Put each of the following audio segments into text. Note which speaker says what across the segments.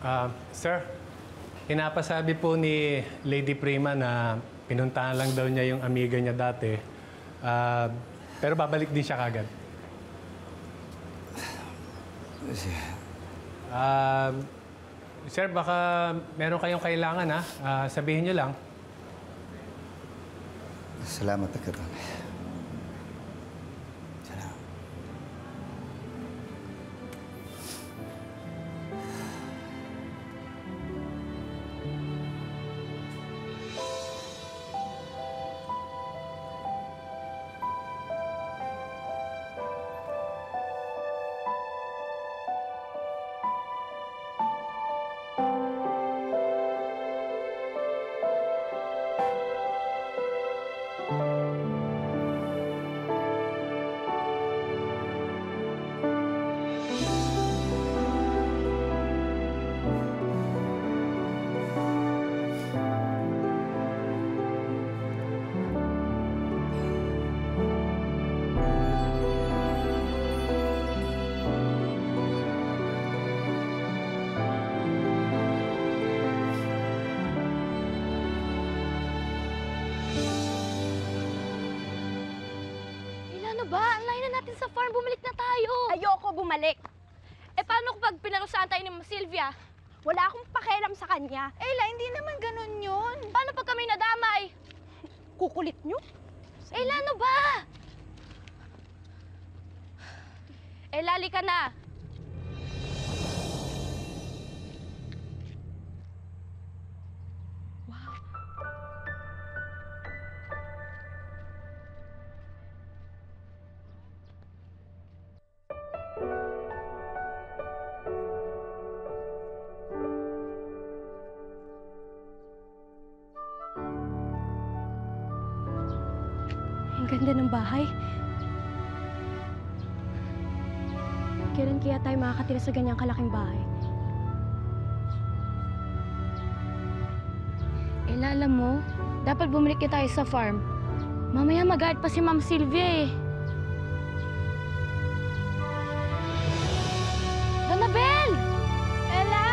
Speaker 1: Sir, pinapasabi po ni Lady Prima na pinuntahan lang daw niya yung amiga niya dati. Pero babalik din siya kagad. Sir, baka meron kayong kailangan, ha? Sabihin niyo lang.
Speaker 2: Salamat, Agkaton. Salamat.
Speaker 3: Ano ba? Ang layo na natin sa farm. Bumalik na tayo.
Speaker 4: Ayoko bumalik.
Speaker 3: Eh, paano kapag pinarusahan tayo ni Ma'am Sylvia?
Speaker 4: Wala akong pakialam sa kanya. Ella, hindi naman ganun yun.
Speaker 3: Paano pag kami nadamay?
Speaker 4: Kukulit nyo?
Speaker 3: Ella, ano ba? Ella, halika na.
Speaker 4: Ang ganda ng bahay. Kailan kaya tayo makakatira sa ganyang kalaking bahay?
Speaker 3: Ella, alam mo, dapat bumalik na tayo sa farm. Mamaya mag-guard pa si Ma'am Sylvia eh. Donabel! Ella!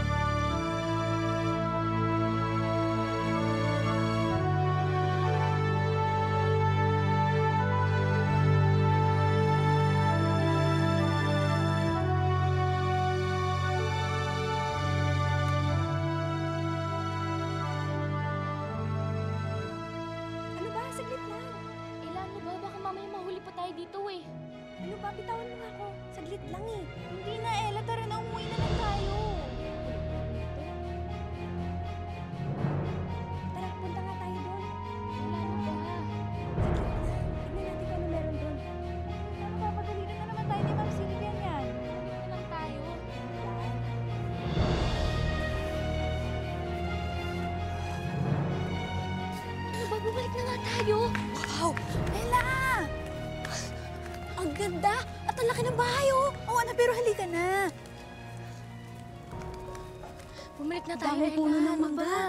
Speaker 4: Saglit lang.
Speaker 3: Ella, ano ba? Baka mamaya mahuli pa tayo dito eh.
Speaker 4: Ano ba? Bitawan mo nga ako. Saglit lang eh. Hindi na, Ella. Tara na, umuwi na lang tayo. Tara, punta nga tayo doon.
Speaker 3: Ella, ano ba?
Speaker 4: Saglit lang. Tignan natin kung ano meron doon. Ano ba? Pagalitan na naman tayo ni Ma'am Sylvia niyan.
Speaker 3: Ano lang tayo? Ano ba? Bumalik na nga tayo.
Speaker 4: Wow! Ella! Ang ganda! At ang laki ng bahay, oh! Oo, Ana, pero halika na.
Speaker 3: Bumalik na tayo,
Speaker 4: Daming puno
Speaker 3: Ella.
Speaker 4: ng
Speaker 3: Ano
Speaker 4: mangga.
Speaker 3: ba?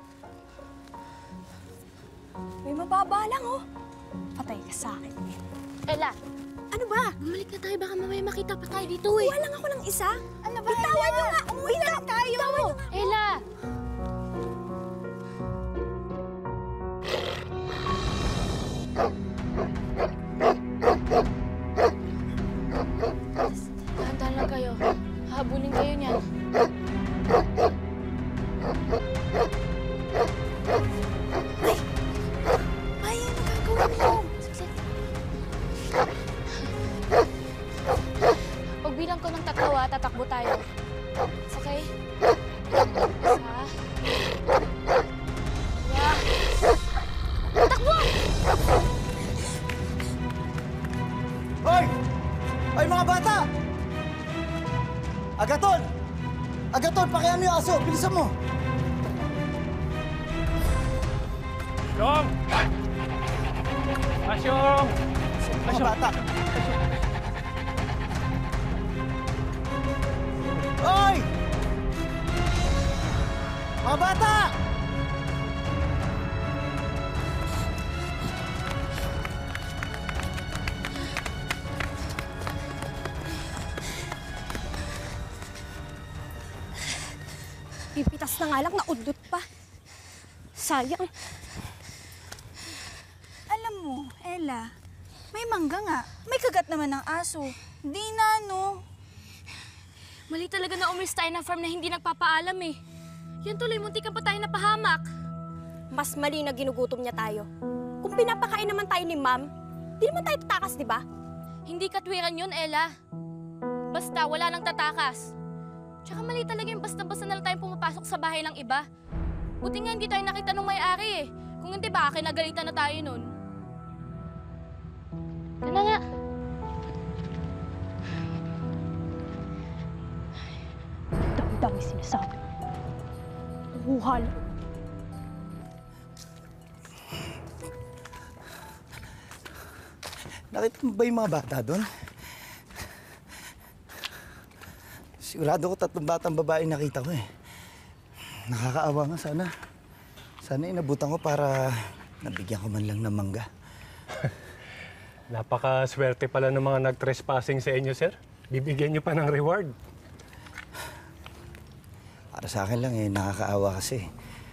Speaker 4: May mababa lang, oh. Patay ka sa akin.
Speaker 3: Ella,
Speaker 4: Ano ba?
Speaker 3: bumalik na tayo. Baka mamaya makita pa tayo dito eh.
Speaker 4: Kuha lang ako ng isa. Ano ba, bitawan nyo nga! Umuwi na lang tayo! Bitawan nyo nga!
Speaker 3: Ella! Dahan-dahan lang kayo. Hahabulin kayo niyan.
Speaker 4: Ay, ano gagawin mo?
Speaker 3: Sige. Pagbilang ko ng tatlo, tatakbo tayo. Okay? Isa. Dalawa. Takbo!
Speaker 2: Hoy! Hoy, mga bata! Agkaton! Agkaton, pakiano yung aso. Bilisan mo.
Speaker 1: Asyong! Asyong!
Speaker 2: Mga bata. Hoy! Mga bata!
Speaker 4: Pipitas na nga lang, naudlot pa. Sayang.
Speaker 5: Alam mo, Ella, may mangga nga. May kagat naman ng aso. Di na, no?
Speaker 3: Mali talaga na umalis tayo ng farm na hindi nagpapaalam eh. Yan tuloy, muntikan pa tayo napahamak.
Speaker 4: Mas mali na ginugutom niya tayo. Kung pinapakain naman tayo ni Ma'am, di naman tayo tatakas, di ba?
Speaker 3: Hindi katwiran yun, Ella. Basta, wala nang tatakas. Tsaka mali talaga yung basta-basta na lang tayong pumapasok sa bahay ng iba. Buti nga hindi tayo nakita nung may-ari eh. Kung hindi ba, kinagalitan na tayo nun. Ano nga?
Speaker 4: Dami-dami sinasabi. Uhuhal.
Speaker 2: Nakita mo ba yung mga bata doon? Sigurado ko 3 batang babae nakita ko eh. Nakakaawa nga sana. Sana inabutan ko para nabigyan ko man lang ng mangga.
Speaker 1: Napakaswerte pala ng mga nag-trespassing sa inyo, sir. Bibigyan niyo pa ng reward.
Speaker 2: Para sa akin lang eh, nakakaawa kasi.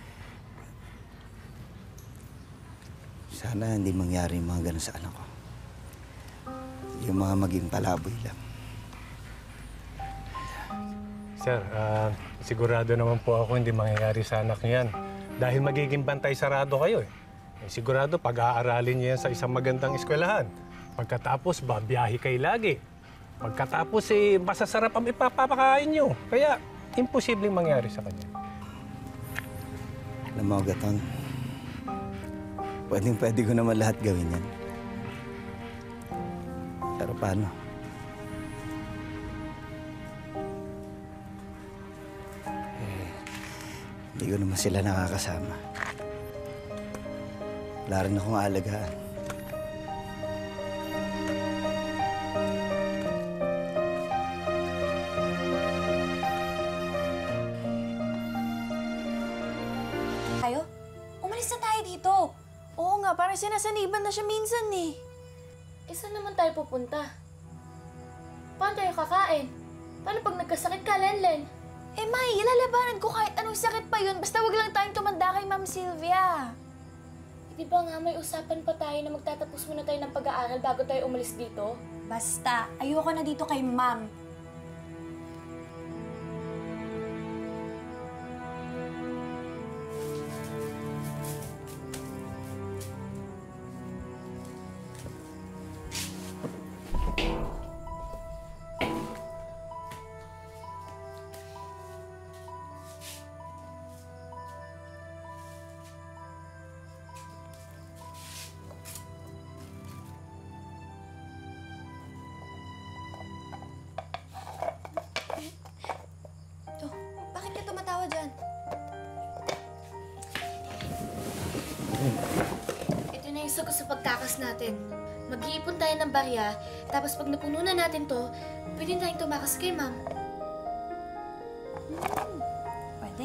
Speaker 2: Sana hindi mangyari yung mga ganun sa anak ko. Yung mga maging palaboy lang.
Speaker 1: Sir, sigurado naman po ako hindi mangyayari sa anak niyo yan. Dahil magiging bantay sarado kayo eh. Sigurado pag-aaralin niyo yan sa isang magandang eskwelahan. Pagkatapos, babiyahe kayo lagi. Pagkatapos, masasarap ang ipapakain niyo. Kaya, imposibleng mangyari sa kanya.
Speaker 2: Alam mo, Gaton, pwede ko naman lahat gawin yan. Pero paano? Hindi ko naman sila nakakasama. Wala rin akong alagaan.
Speaker 5: Tayo? Umalis na tayo dito. Oo nga, parang sinasaniban na siya minsan eh.
Speaker 3: Eh, saan naman tayo pupunta? Paano tayo kakain? Paano pag nagkasakit ka, Lenlen?
Speaker 5: Eh, May, ilalabanan ko kahit anong sakit pa yun. Basta wag lang tayong tumanda kay Ma'am Sylvia.
Speaker 3: Di ba nga may usapan pa tayo na magtatapos muna tayo ng pag-aaral bago tayo umalis dito?
Speaker 5: Basta, ayoko na dito kay Ma'am. Bakit ka tumatawa dyan?
Speaker 3: Ito na yung sagot sa pagtakas natin. Mag-iipon tayo ng barya, tapos pag napuno na natin to, pwede tayong tumakas kay Ma'am.
Speaker 5: Pwede.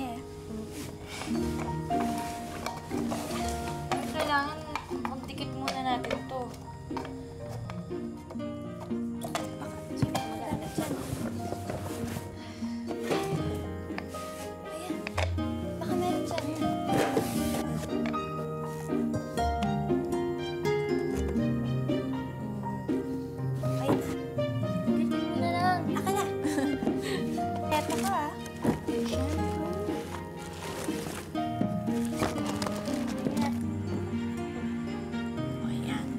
Speaker 3: Kailangan magdikit muna natin to.
Speaker 5: Sino magalit dyan? Ayan. Baka meron dyan. Okay na.
Speaker 3: Dikit muna lang.
Speaker 5: Aka na. Eto ka ah. Okay yan.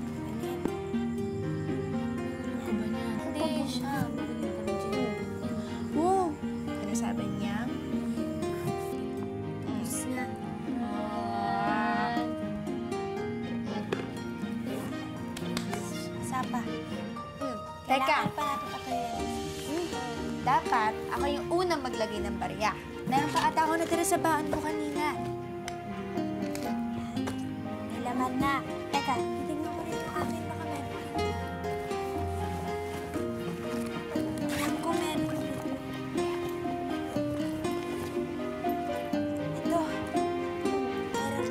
Speaker 5: Hindi siya. Oo. Ano sabi niya?
Speaker 3: Tapos na.
Speaker 5: Sapa.
Speaker 6: Teka.
Speaker 5: Kailangan pa natin patuloy.
Speaker 6: Dapat ako yung unang maglagay ng barya.
Speaker 5: Meron pa ata ako natira sa baon ko kanina. May laman na. Teka, titignan ko rin yung akin. Baka meron. Alam ko meron. Ito. Meron.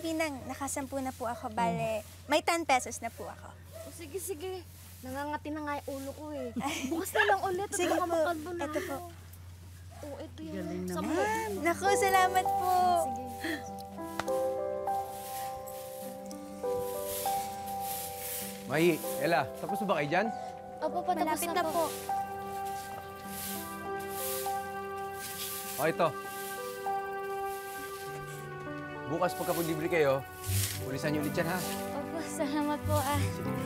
Speaker 6: Binang, nakasampu na po ako. Bale, may 10 pesos na po ako.
Speaker 3: Sige, sige. Nangangati na nga yung ulo ko eh. Bukas na lang ulit.
Speaker 6: Sige
Speaker 3: Baka
Speaker 6: po.
Speaker 3: makalbo na
Speaker 6: Ito po.
Speaker 3: ako. Oo, ito yun.
Speaker 2: Galing
Speaker 3: Sa
Speaker 2: naman.
Speaker 6: Naku, salamat po.
Speaker 3: Sige.
Speaker 7: Mahi, Ella, tapos na ba kayo dyan?
Speaker 3: Opo, patapos
Speaker 6: Malapit
Speaker 3: na
Speaker 6: na po.
Speaker 7: O, ito. Bukas pagkapag-libre kayo, ulisan niyo ulit yan, ha?
Speaker 3: Opo, salamat po ah.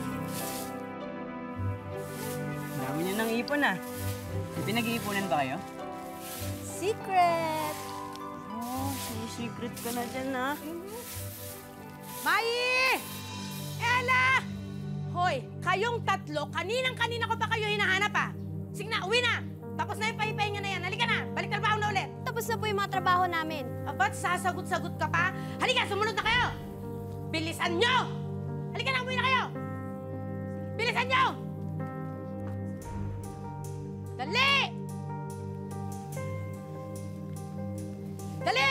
Speaker 8: Dami niyo ng ipon ah. May pinag-iipunan ba kayo?
Speaker 6: Secret!
Speaker 8: Oh, secret ka na dyan ah.
Speaker 9: Mai! Ella! Hoy, kayong tatlo, kaninang-kanina ko pa kayo hinahanap ah. Sige na, uwi na! Tapos na yung pahipahinga na yan. Halika na, balik trabaho na ulit.
Speaker 4: Tapos na po yung mga trabaho namin.
Speaker 9: Abat, sasagot-sagot ka pa? Halika, sumunod na kayo! Bilisan nyo! Halika na, uwi na kayo! Bilisan nyo! Dali! Dali!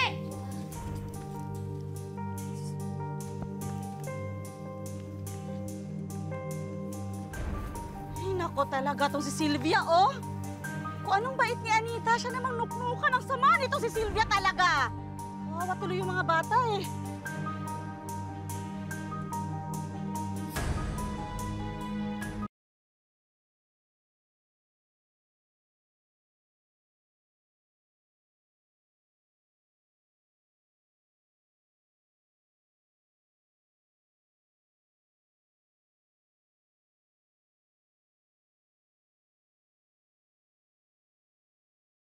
Speaker 8: Ay, nako talaga tong si Sylvia, oh. Kung anong bait ni Anita, siya namang nuknukan ang sama nito si Sylvia talaga. Wawa tuloy yung mga bata eh.